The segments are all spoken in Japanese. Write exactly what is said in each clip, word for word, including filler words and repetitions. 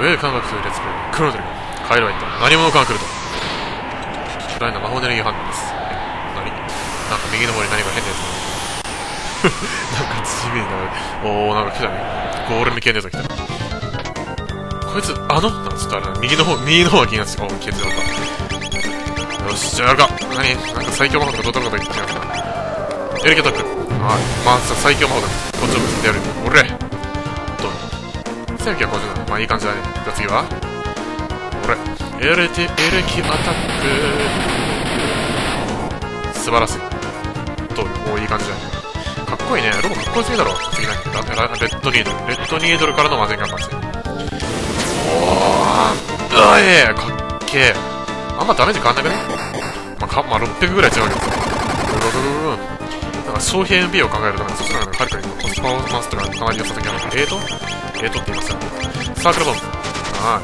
上感覚というレッツプレイ。クロノトリガー。カエルは言った。何者かが来ると。巨大な魔法エネルギー反応です。何なんか右の方に何か変なやつが。なんか地味になる。おー、なんか来たね。ゴーレム系のやつが来た。こいつ、あのなんかちょっとあれだ。右の方、右の方が気になってた。おー、消えてた。よし、じゃあやるか。何なんか最強魔法とかどうとること言ってきますか。エレキアタック。はい。まあ、最強魔法だ。こっちをぶつけてやる。俺どうせんきゅうひゃくごじゅうなな。まあいい感じだね。じゃあ次は俺エレテエレキアタック。素晴らしい。どうおー、いい感じだね。かっこいいね。ロボかっこよすぎだろ。次何レッドニードル。レッドニードルからのマジンガンパンチ。おー、うわえー、かっけえ。あんまダメージ変わんなくね。まあ、かまあ、ろっぴゃくぐらい違うわけですよ。なんか消費 エムピー を考えるとね、そっちの方がはるかにコスパフォーマンスとかかなり良さそうな気がする。エイト エイトって言いますよ。サークルボム。はい。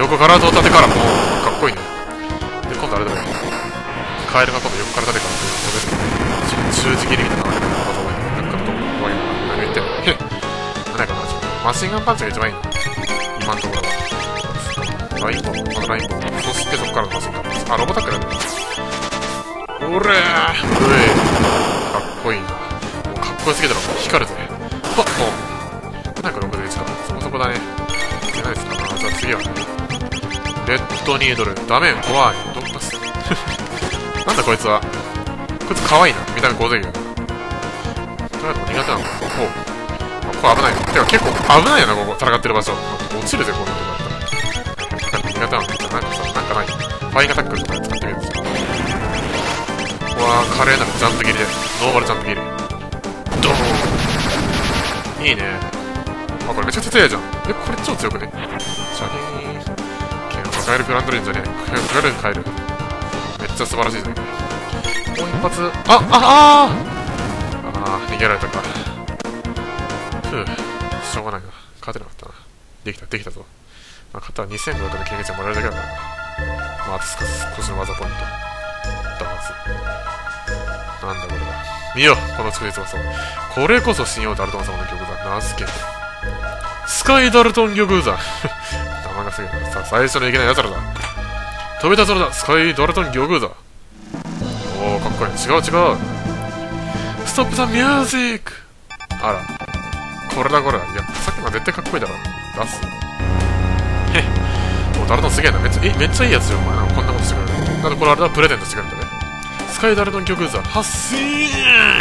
横からと縦から。もう、かっこいいね。で、今度あれだね。カエルが今度横から縦から飛べる。十字切りみたいなのがあるから、なんかどこ怖いな。何言ってんのへっ。何やかな、マシンガンパンチが一番いいな。今のところは。ラインボム、またラインボム。そしてそこからのマシンガンパンチ。あ、ロボタックだね。おれーうえかっこいいな。もうかっこよすぎだろ。光るぜ。はっもう。なんかろくじゅういちか。そこそこだね。いけないですかな。じゃあ次はね。レッドニードル。ダメ怖い。どっかす。なんだこいつは。こいつ可愛いな。見た目ゴゼギだな。とりあえず苦手なのか。ほう。ここ危ないな。てか結構危ないよな、ここ。戦ってる場所。落ちるぜ、こんなとこだったら。苦手なのか。なんかさ、なんかない。ファインアタックとか使ってみるんですよ。ここは華麗なるジャンプ切りで。ノーマルジャンプ切り。ドーンいいね。あ、これめちゃくちゃ強いじゃん。え、これ超強くね。シャキーン。剣を抱えるグランドリンじゃねえ。グランドリン変える。めっちゃ素晴らしいじゃん。もう一発。あ、あ、あーあー、逃げられたか。ふぅ、しょうがないな。勝てなかったな。できた、できたぞ。まあ、勝ったらにせんごひゃくの経験値もらえるだけだからな。まあ、あと少しの技ポイント。ダンス。なんだこれだ。見よこの美しさ。これこそ信用ダルトン様の玉座。名付けて。スカイダルトン玉座。玉がすげえな。さあ、最初のいけない奴らだ。飛び立つのだ。スカイダルトン玉座。おー、かっこいい。違う違う。ストップザミュージック。あら。これだこれだ。いや、さっきのは絶対かっこいいだろ。出す。へっ。もうダルトンすげえな。めっちゃ、え、めっちゃいいやつよ、お前。なんかこんなことしてくれる。だってこれあれだ、プレゼントしてくれるんだね。スカイダルトン玉座。発生ーん。ちょっ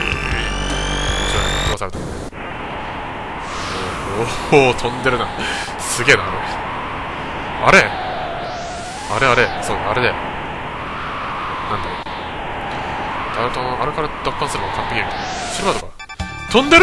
と飛ばされた。おお、飛んでるな。すげえな、あれ。あれあれあれ。そう、あれだよ。なんだよ。ダルトン、あれから奪還するのが完璧やん。シルバーとか。飛んでる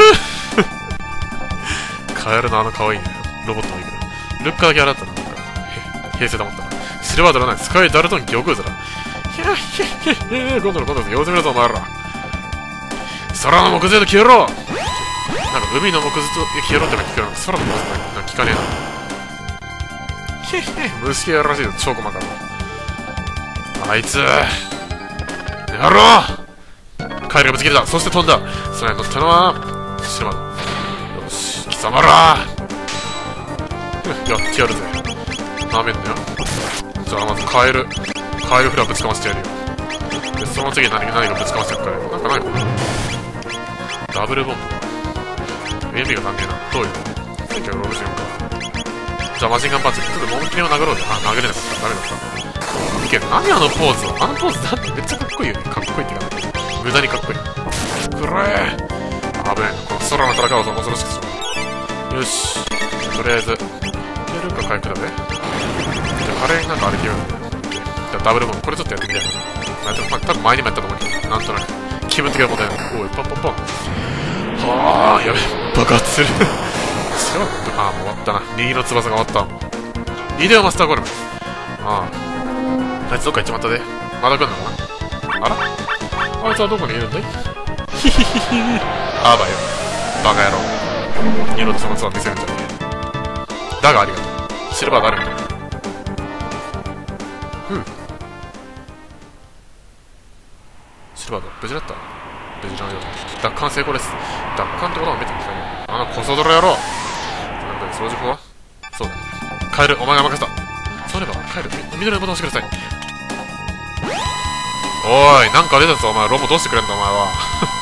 カエルのあの可愛いね。ロボットもいいけど。ルッカーだけ洗ったらなんか、平成だもんだな。シルバードラない。スカイダルトン玉座だ。ひゃっひゃっひゃっひゃ今度の今度の用済みだぞお前ら。空の木図と消えろ。なんか海の木図と消えろっての聞くよ。空の木図と聞かねえな。へっへ虫系らしいぞ、超細かい。あいつやろう。カエルがぶつ切れた。そして飛んだ。それに乗ったのはシルバーだ。よし貴様らやってやるぜ。なめんなよ。じゃあまずカエルカエルフラぶちかましてやるよ。でその次何何がぶちかましてやるかね。なんかないのダブルボンブ。エンビが足んねえな。どういうのせんきゅうひゃくろくじゅうよんか。じゃあマシンガンパンチ。ちょっとモンキリを殴ろうぜ。あ、殴れなかった。ダメだった。いける。何あのポーズあのポーズだってめっちゃかっこいいよね。かっこいいってか無駄にかっこいい。くれー危ない。この空の戦いを恐ろしくしろ。よし。とりあえず、いけるか回復だぜ。じゃあ、カレーになんかあれ消えるんだよ。じゃあ、ダブルボム。これちょっとやってみたいな。まあ、多分前にもやったと思うけど、なんとなく。気分的なことやな。おい、ポンポンポン。はぁ、やべ。爆発する。違うのああ、もう終わったな。右の翼が終わった。イデオマスターゴレム。ああ。あいつどっか行っちまったぜ。まだ来んのかなあらあいつはどこにいるんだいヒヒヒヒあばよ。バカ野郎。二度とそのツアー見せるんじゃねえ。だがありがとう。シルバーがあるみたいな。ふう。シルバーだ。無事だった。無事のようだ。奪還成功です。奪還ってことも見てくださいよ。あのコソ泥野郎。なんだよ、掃除法はそうだね。 カエル、お前が任せた。そういえば、カエル、緑のボタン押してください。おーい、なんか出たぞ、お前。ロボどうしてくれんだ、お前は。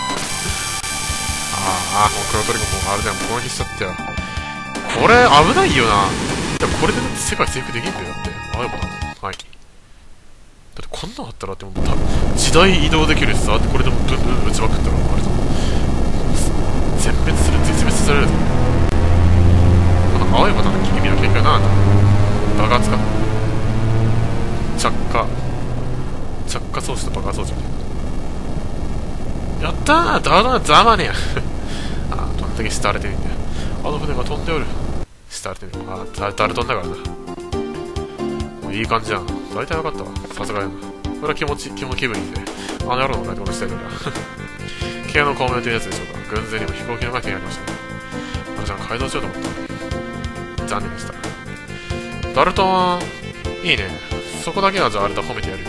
ああ、もう黒トリコもうあれだよ、もう攻撃しちゃったよ。これ、危ないよな。でもこれで世界征服できんだよ、だって。あれボタン。はい。だってこんなんあったら、でも、時代移動できるしさ、これでもブンブン打ちまくったら、あれだ。全滅する、絶滅されるぞ。この青いボタンの意味は結局何なんだ。爆発か。着火。着火装置と爆発装置みたいな。やったー、だだざまねや。あー、どんだけ下荒れてるんだよ。あの船が飛んでおる。下荒れてる。あー、だ、誰飛んだからな。もういい感じじゃん。大体分かったわ。さすがやな。これは気持ち、気持ち気分いいんで。あの野郎の書いてことしたいから。慶応の孔明というやつでしょうか。軍勢にも飛行機のが手にありましたね。あじゃあ改造しようと思った。残念でした。ダルトンは、いいね。そこだけはじゃああれだ、褒めてやるよ。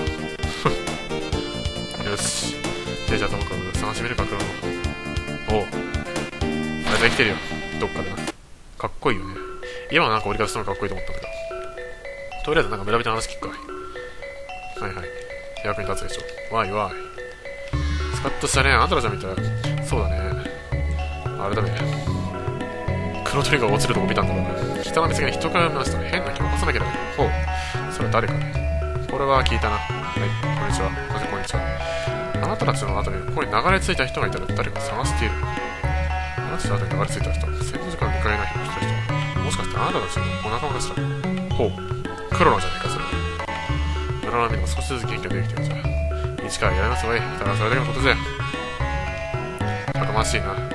よし。で、じゃあともかく探してみるか、黒の。おう。あいつ生きてるよ。どっかでな。かっこいいよね。今はなんか折り返すのがかっこいいと思ったんだけど。とりあえずなんか村人の話聞くかい。はいはい。役に立つでしょ。わいわい。スカッとしたね。あんたらじゃ見たら。そうだね。あれだね。黒鳥が落ちるとこ見たんだろうな。人の見つけに人から見ましたね。変な気を起こさなきゃだめ。ほう。それは誰かね。これは聞いたな。はい。こんにちは。そしてこんにちは。あなたたちの後にここに流れ着いた人がいたら誰か探している。あなたたちの後に流れ着いた人。戦闘時間を迎えない人が来た人。もしかしてあなたたちのお仲間かしら。ほう。黒のじゃねえか、それ。村の民も少しずつ元気が出てきてるじゃん。一からやりますわい。ただそれだけのことじゃ。たくましいな。こ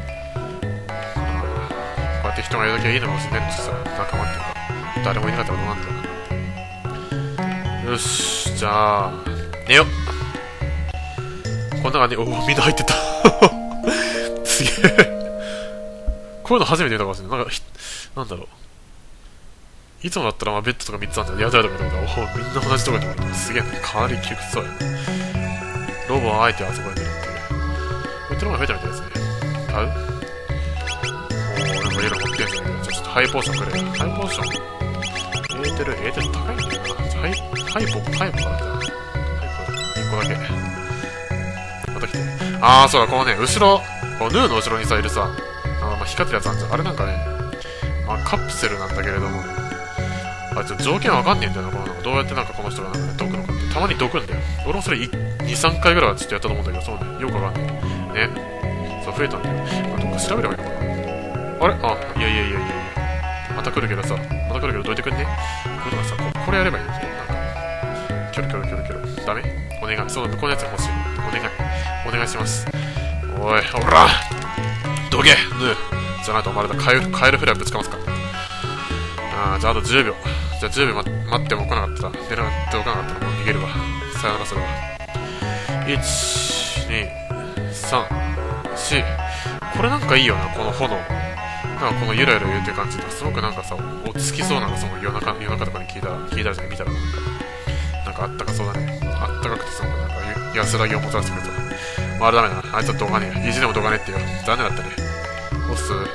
うやって人がいるだけはいいのかもしれないんですさ。仲間っていうか。誰もいなかったらどうなんだ。よし、じゃあ、寝よっ。この中に、おお、みんな入ってた。すげえ。こういうの初めて見たかもしれない。なんか、なんだろう。いつもだったらまあベッドとかみっつあるんだよ。やだやだとか言ったら、おみんな同じとこにいる。すげえね。かなり窮屈そうやな。ロボはあえてあそこに出るっていう。売ってるもの増えたみたいですね。買う？おー、なんかいろいろ持ってるんじゃないか。じゃあちょっとハイポーションくれ。ハイポーション。エーテル、エーテル高いんだよな。ハイ、ハイポ、ハイポかな。ハイポ、いっこだけ。また来て。あー、そうだ、このね、後ろ、このヌーの後ろにさ、いるさ、あの、まあ、光ってるやつあるじゃん。あれなんかね、まあ、カプセルなんだけれども、あ、ちょっと条件わかんねえんだよな、このなんかどうやってなんかこの人がなんかね、毒のかって。たまに毒んだよ。俺もそれに、さんかいぐらいはちょっとやったと思うんだけど、そうね、よくわかんねえ。ね。そう、増えたんだよ。あ、どっか調べればいいのかな。あれあ、いやいやいやいやいや。また来るけどさ、また来るけどどいてくんね。これとかさ、こ, これやればいいのなんか、キョロキョロキョロキョロ。ダメお願い。そう、向こうのやつが欲しい。お願い。お願いします。おい、ほらどけヌーじゃないとお前らだ、カエル、カエルフライぶちかますか。あー、じゃああとじゅうびょう。じゃあじゅうびょう、ま、待っても来なかったら、狙っておかなかったらもう逃げるわ。さよならそれは。いち、に、さん、よん。これなんかいいよな、この炎。なんかこのゆらゆら言うてる感じですごくなんかさ、落ち着きそうなの、その夜中、夜中とかに聞いたら、聞いたらじゃない、見たら。なんかあったかそうだね。あったかくてすごくなんか安らぎをもたらしてくれた。まあ、あれダメだな。あいつはどかねえ。意地でもどかねえってよ。残念だったね。押す。はい。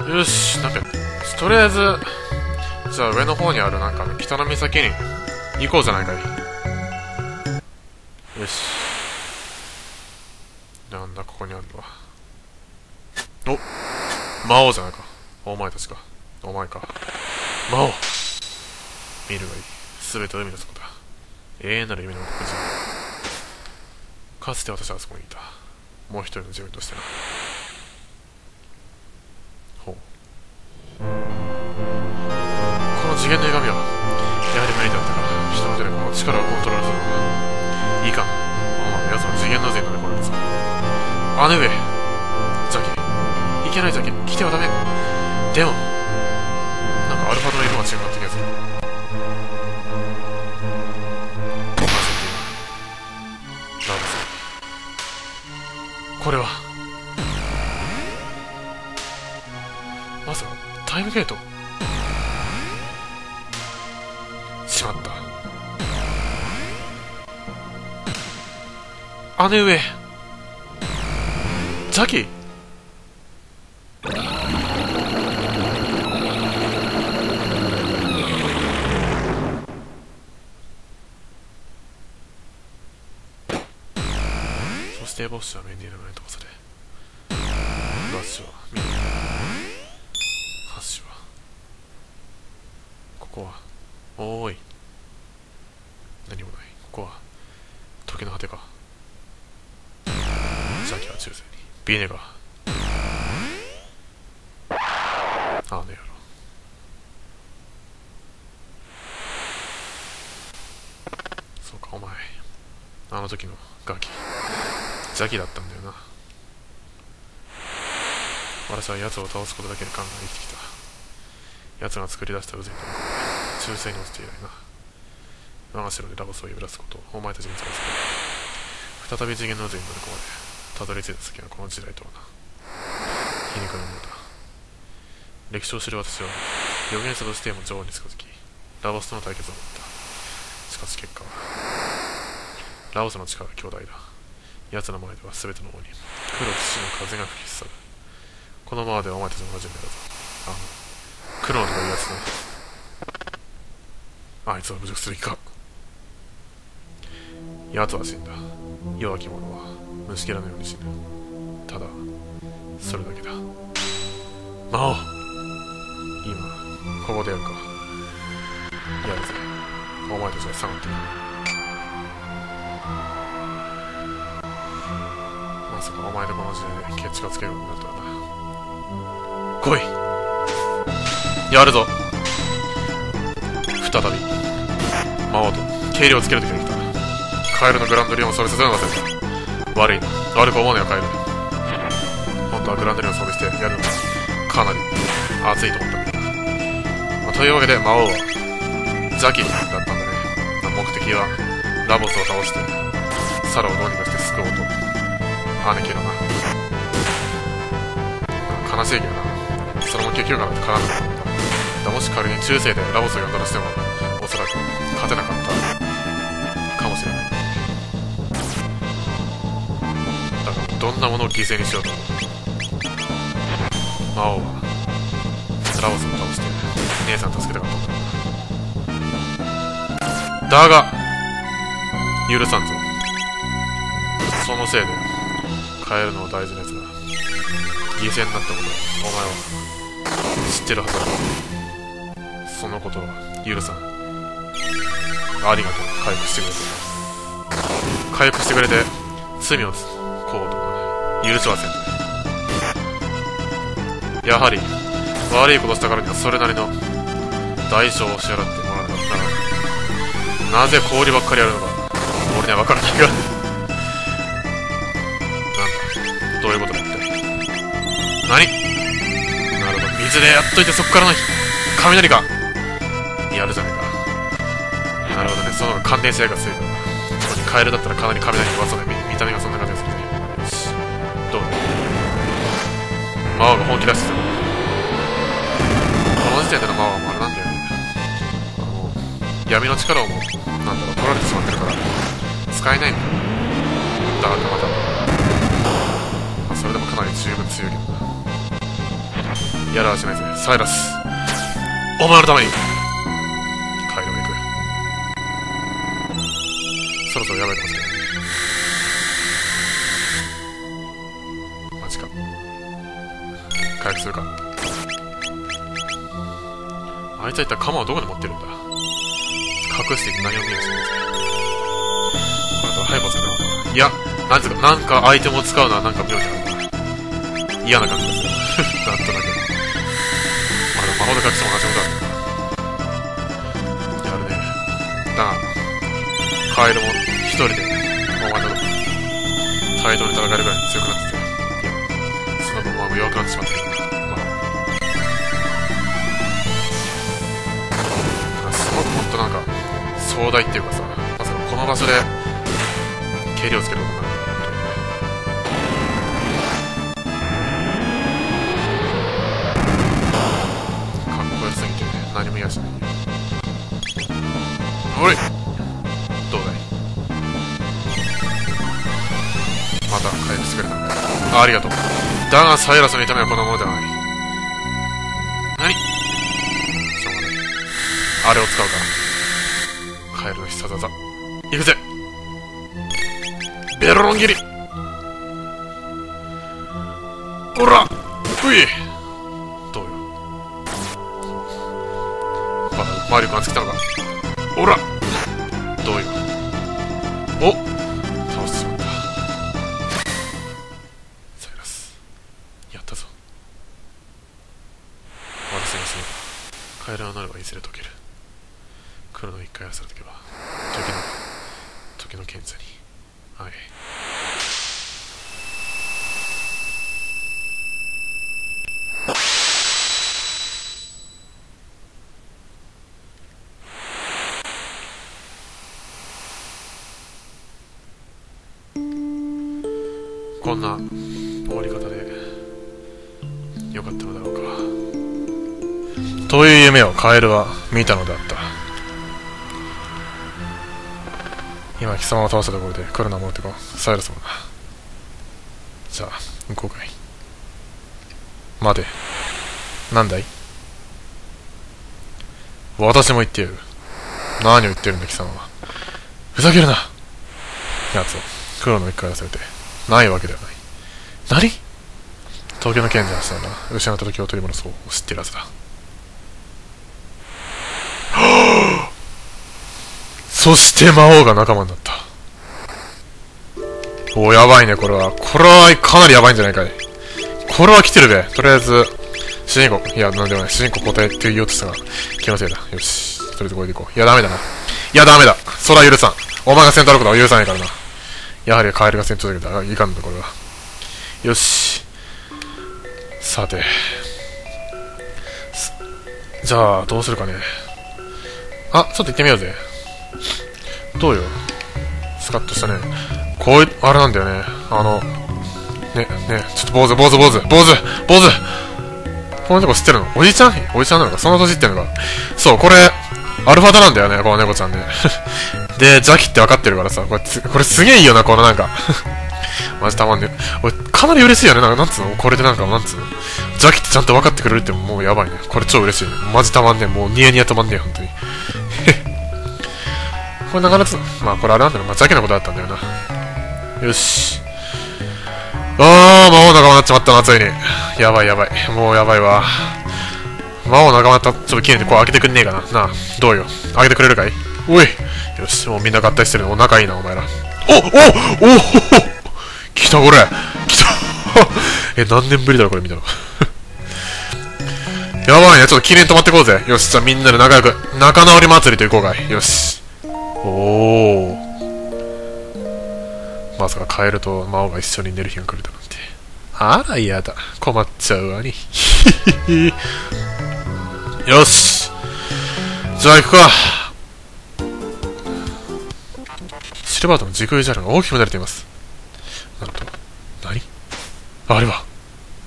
よし、なんか、とりあえず、じゃあ上の方にあるなんか、北の岬に行こうじゃないかい。よし。なんだ、ここにあるのは。お魔王じゃないか。お前たちか。お前か。魔王見るがいい。すべて海の底だ。永遠なる夢の黒人。かつて私はあそこにいた。もう一人の自分としてな。ほう。この次元の歪みは、やはり無理だったから、人の手でこの力をコントロールするのが。いいか。ああ、奴は次元の前のでこれです。姉上ジャケ。いけないジャケ。来てはダメ。でも、なんかアルファの色が違うって気がする。これはまさかタイムゲート。しまった。姉上ジャキ低ボッシュはメンディーの上に飛ばされ、バッシュはミニ、ハッシュはここはおーい何もない。ここは時の果てか。ジャキは中世にビネガーああねやろ。そうかお前あの時のガキジャキだったんだよな。私は奴を倒すことだけで考え生きてきた。奴が作り出した渦に飛び込み中世に落ちて以来な。我が城でラボスを呼び出すことをお前たちに伝えて再び次元の渦に乗り込まれたどり着いた先がこの時代とはな。皮肉なものだ。歴史を知る私は預言者としても女王に近づきラボスとの対決を持った。しかし結果はラボスの力は強大だ。奴の前では全ての王に黒き死の風が吹き去る。このままではお前たちの同じ目だぞ。あの黒のとかいうやつね。あいつは侮辱すべきか。奴は死んだ。弱き者は虫けらのように死ぬ。ただそれだけだ。魔王今ここでやるか。やるぜ。お前たちは下がっている。まさかお前でこの時代で決着をつけるようになるとはな。来いやるぞ。再び魔王と計量をつけるときが来た。カエルのグランドリオンを装備させるのが先だ。悪いな。悪く思うのよカエル。本当はグランドリオンを装備してやるのがかなり熱いと思ったけど、まあ、というわけで魔王は邪気だったんだね。目的はラボスを倒してサラをどうにかして救おうと。姉貴だな。悲しいけどな。それも結局からって絡んだだ。もし仮に中世でラボスを呼んだとしてもおそらく勝てなかったかもしれない。だからどんなものを犠牲にしようと魔王はラボスを倒して姉さんを助けたかったんだ。だが許さんぞ。そのせいでカエルの大事なやつが犠牲になったことをお前は知ってるはずだ。そのことは許さん。ありがとう。回復してくれて回復してくれて罪をこうと許しはせん。やはり悪いことしたからにはそれなりの代償を支払ってもらうのだな。なぜ氷ばっかりやるのか俺には分からないがなんだどういうことだって何。なるほど水でやっといてそこからの雷かやるじゃないか。なるほどね。その方が関連性が強いからな。特にカエルだったらかなり雷に弱そうで 見, 見た目がそんな感じがするね。よしどうだ魔王が本気出してた。この時点での魔王はもうあれなんだよね。あの闇の力をもうなんだろう取られてしまってるから使えないんだよ。だからまた、まあ、それでもかなり十分強いけどな。やらはしないぜサイラス。お前のためにカエルが行く。そろそろやばいかもしれない。マジか。回復するか。あいつは一体鎌をどこで持ってるんだ。隠していて何を見るんですか。これとハイボスかな。いやなんつうかなんかアイテムを使うのはなんか妙にあるな。嫌な感じですよなんとなく。まあでも魔法で隠しても同じことだ。やるね。だがカエルも一人でお前と対等に戦えるぐらい強くなってて、いやその分まあ弱くなってしまってるんだ。まあすごくほんとなんか壮大っていうかさ、まさかこの場所で蹴りをつけることになる。かっこよすぎて何も嫌じゃない。おいどうだい。また回復してくれたんだ。あありがとう。だがサイラスの痛みはこんなものではない。何しょうがない。あれを使うか。カエルの必殺技いくぜベロロン切り。 おらういどうよ。あ、マリオがつきたのか。おらどうよ。お倒してしまった。サイラスやったぞ。私が死ねばカエルのなるはいずれ解ける。黒の一回やらされとけば時の時の賢者にはい。こんな終わり方でよかったのだろうか。という夢をカエルは見たのであった。今貴様を倒したところで来るなものってこサイラスもな。じゃあ向こうかい。待て、なんだい。私も言ってやる。何を言ってるんだ貴様は。ふざけるな。奴を黒の一回出されてないわけではない。何？東京の賢者の人なら失った時を取り戻そう知っているはずだ。そして魔王が仲間になった。おお、やばいね、これは。これはかなりやばいんじゃないかい。これは来てるべ。とりあえず、主人公、いや、なんでもない。主人公交代って言おうとしたが、気のせいだ。よし。とりあえずこれでいこう。いや、ダメだな。いや、ダメだ。そら許さん。お前が先頭歩くのは許さないからな。やはりカエルが先頭だけど、いかんのだ、これは。よし。さて。じゃあ、どうするかね。あ、ちょっと行ってみようぜ。どうよ。スカッとしたね。こういう、あれなんだよね。あの、ね、ね、ちょっと坊主、坊主、坊主、坊主、坊主この猫知ってるの？おじちゃんおじちゃんなのかその年ってるのかそう、これ、アルファダなんだよね、この猫ちゃんね。で、邪気って分かってるからさ、これ、これすげえいいよな、このなんか。マジたまんねえ。俺、かなり嬉しいよね、なんか、なんつうのこれでなんか、なんつうの邪気ってちゃんと分かってくれるってもうやばいね。これ超嬉しいね。マジたまんねえ。もうニヤニヤたまんねえ、ほんとに。これなかなか、まあこれあれなんだろう、まあ邪気のことだったんだよな。よし。あー、魔王仲間になっちまったな、ついに。やばいやばい。もうやばいわ。魔王仲間になった。ちょっと記念でこう開けてくんねえかな。なあ、どうよ。開けてくれるかい？おい。よし、もうみんな合体してるの。お仲いいな、お前ら。おおおお来た、これ。来た。え、何年ぶりだろ、これ見たの。やばいね。ちょっと記念止まってこうぜ。よし、じゃあみんなで仲良く、仲直り祭りといこうかい。よし。おお。まさかカエルと魔王が一緒に寝る日が来るだなんて。あら嫌だ。困っちゃうわに。よし。じゃあ行くか。シルバートの時空ジャールが大きく乱れています。なんと、何？あれは。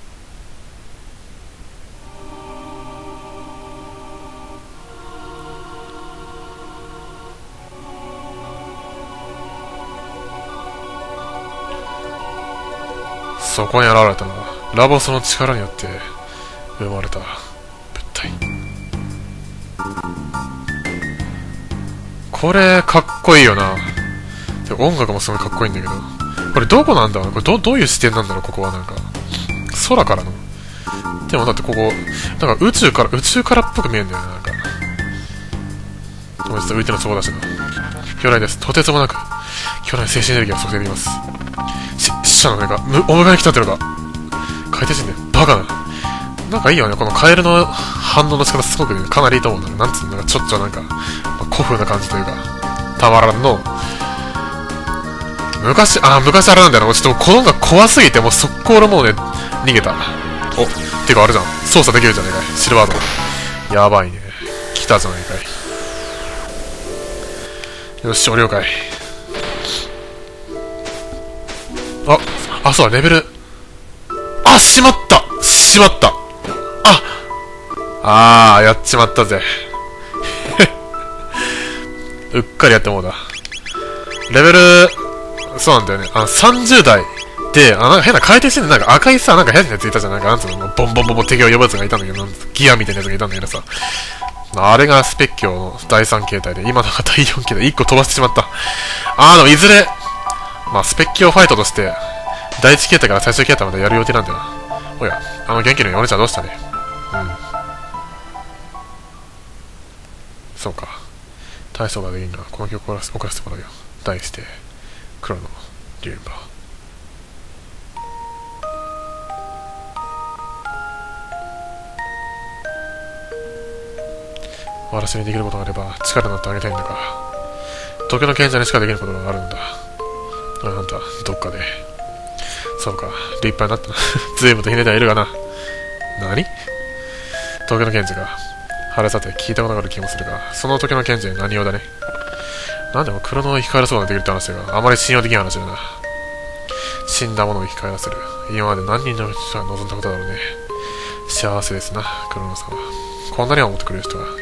そこに現れたのはラボスの力によって生まれた物体。これかっこいいよな。で音楽もすごいかっこいいんだけど、これどこなんだろうね。これ ど, どういう視点なんだろう。ここはなんか空からの。でもだってここなんか宇宙から宇宙からっぽく見えるんだよね。なんかごめんなさい、浮いてるのそうだしな。巨大です。とてつもなく巨大な精神エネルギーが測定できます。し死者の目がお迎えに来たってのか。海底人ね、バカな。なんかいいよね、このカエルの反応の仕方すごく、ね、かなりいいと思うんだよ。なんつうの、なんかちょっとなんか、まあ、古風な感じというか、たまらんの。昔、あ、昔あれなんだよな。ちょっとこの音楽怖すぎて、もう速攻俺もうね、逃げた。お、てかあれじゃん。操作できるじゃねえかい。シルバード。やばいね。来たじゃないかい。よし、お了解。あ、あ、そうだ、レベル。あ、しまったしまったああー、やっちまったぜ。うっかりやってもうだ。レベル、そうなんだよね。あの、さんじゅう代で、あ、なんか変な回転してんで、なんか赤いさ、なんか変なやついたじゃん。なんか、なんつうの、ボンボンボンボン敵を呼ぶやつがいたんだけど、ギアみたいなやつがいたんだけどさ。あれがスペッキョのだいさん形態で、今のがだいよん形態、いっこ飛ばしてしまった。あー、でもいずれ、まあ、スペッキョファイトとして、だいいち形態から最終形態までやる予定なんだよな。 おや、あの元気のいいお姉ちゃんどうしたね。うん。そうか。体操ができんが、この曲を送らせてもらうよ。題して、黒のリュンバー。私にできることがあれば力になってあげたいんだが、時の賢者にしかできることがあるんだ。あんた、どっかで。そうか、立派になったな。随分とひねってはいるがな。何？時の賢者が。晴れさて聞いたことがある気もするが、その時の賢者に何用だね。なんでも黒の生き返らそうができるって話だが、あまり信用できない話だな。死んだものを生き返らせる。今まで何人の人が望んだことだろうね。幸せですな、黒野さんは。こんなには思ってくれる人がいる。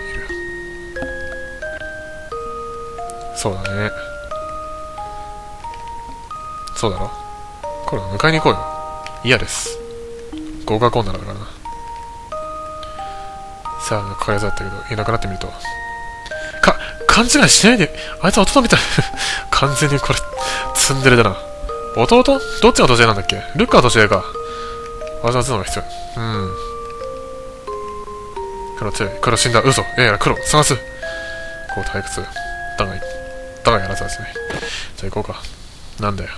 そうだね。そうだろ。これ迎えに行こうよ。嫌です。合格女だからな。さあ、かかりそうだったけど、いなくなってみると。か、勘違いしないで。あいつは弟みたい。完全にこれ、ツンデレだな。弟？どっちが年上なんだっけ？ルッカは年上か。私の頭脳が必要。うん。黒強い。黒死んだ。嘘。いやいや、黒。探す。こう退屈。だが、だがやらずですね。じゃあ行こうか。なんだよ。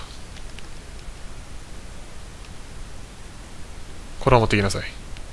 これを持ってきなさい。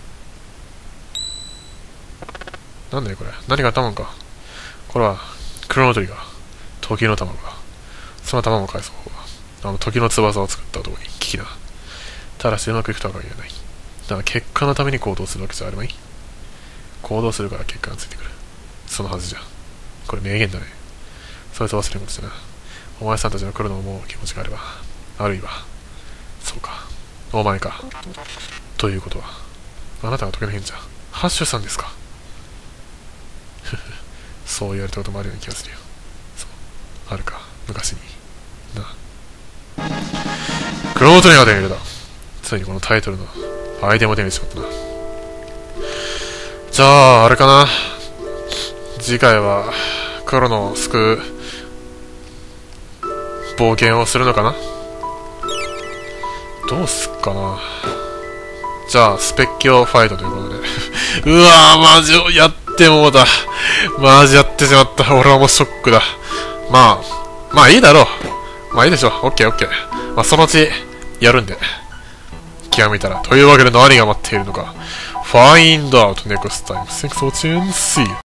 なんだよこれ。何が頭か。これは、黒の鳥が、時の卵が。その卵を返す方法は、あの時の翼を作った男に危機だ。ただしうまくいくとは限らない。だから結果のために行動するわけじゃあるまい。行動するから結果がついてくる。そのはずじゃ。これ名言だね。そいつを忘れることじゃな。お前さんたちの来るのを思う気持ちがあれば、あるいは、そうか。お前か。ということは、あなたが時の賢者、ハッシュさんですか。そう言われたこともあるような気がするよ。そう。あるか。昔に。な。クロートリガーで見るだ。ついにこのタイトルのアイテムを手にしまったな。じゃあ、あれかな。次回は、黒のを救う、冒険をするのかな。どうすっかな。じゃあ、スペッキオファイトということで。うわぁ、マジをやってもうだ。マジやってしまった。俺はもうショックだ。まあ、まあいいだろう。まあいいでしょう。オッケーオッケー。まあそのうち、やるんで。気が向いたら。というわけで何が待っているのか。Find out next time. Thanks for watching. See you.